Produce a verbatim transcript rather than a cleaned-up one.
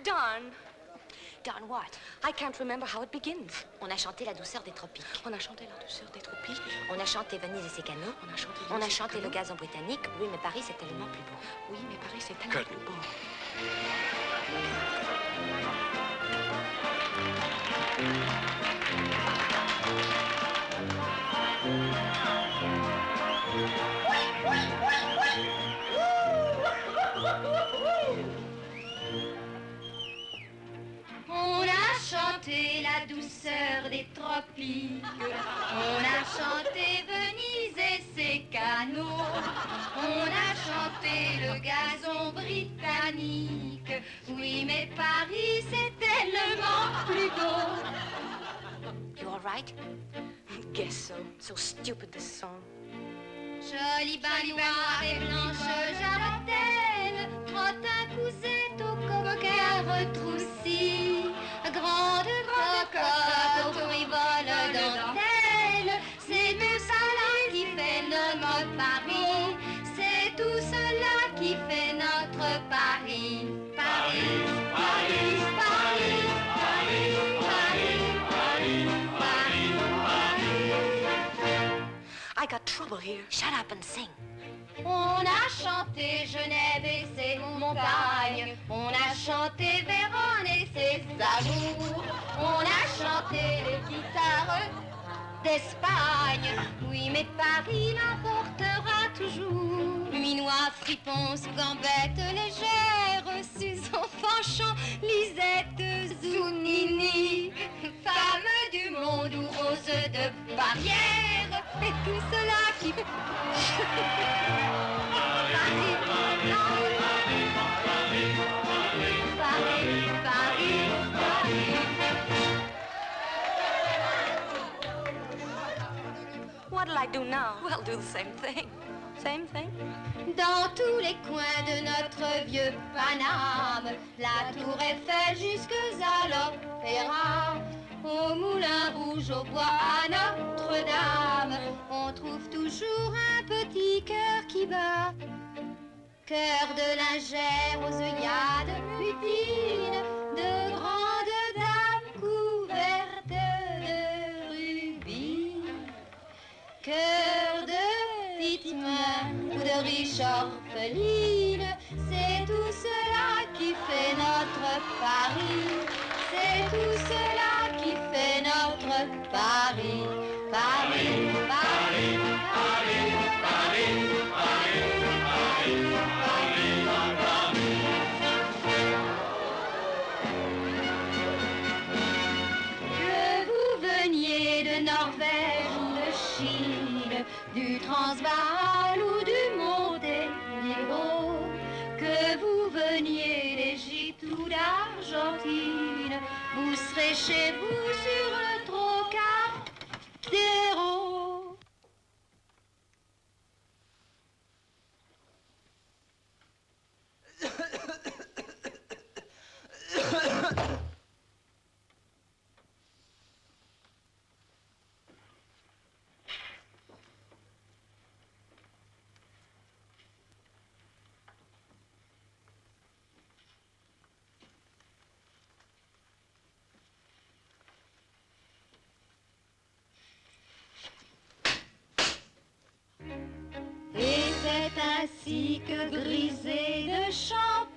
Don. Don what? I can't remember how it begins. On a chanté la douceur des tropiques. On a chanté la douceur des tropiques. On a chanté Venise et ses canaux. On a chanté, On a chanté le gazon britannique. Oui, mais Paris, c'est tellement plus beau. Oui, mais Paris, c'est tellement Good. plus beau. On a chanté la douceur des tropiques, on a chanté Venise et ses canaux, on a chanté le gazon britannique. Oui, mais Paris, c'est tellement plus beau. You all right? Guess so. So stupid, this song. Jolie baignoire et blanche jarretelle, trottin cousetto, coquin retroussi, grande cocotte au rivole dentelle, c'est tout cela qui fait notre Paris, c'est tout cela qui fait notre Paris. Paris, Paris, Paris, Paris, Paris, Paris, Paris. I got trouble here. Shut up and sing. On a chanté Genève et ses montagnes, on a chanté Vérone et ses amours, on a chanté les guitares d'Espagne. Oui, mais Paris l'emportera toujours. Minois, fripons, gambettes légères, Susan, Fanchon, Lisette, Zounini, femmes du monde ou roses de barrière, et tout cela qui... Paris, Paris, Paris, What'll I do now? Well, do the same thing. Same thing. Dans tous les coins de notre vieux Paname, la tour Eiffel jusque à l'opéra, au Moulin Rouge, au bois, à Notre-Dame, on trouve toujours un petit cœur qui bat. Cœur de lingère aux œillades lutines, de grandes dames couvertes de rubis. Cœur de petites mains ou de riches orphelines, c'est tout cela qui fait notre Paris. C'est tout cela qui fait notre Paris. Paris, Paris, Paris, Paris, Paris, Paris, Paris. Que vous veniez de Norvège ou de Chine, du Transvaal ou du Monténégro, que vous veniez d'Égypte ou d'Argentine, vous serez chez vous sur le Trocadéro. Et c'est ainsi que grisé de champagne,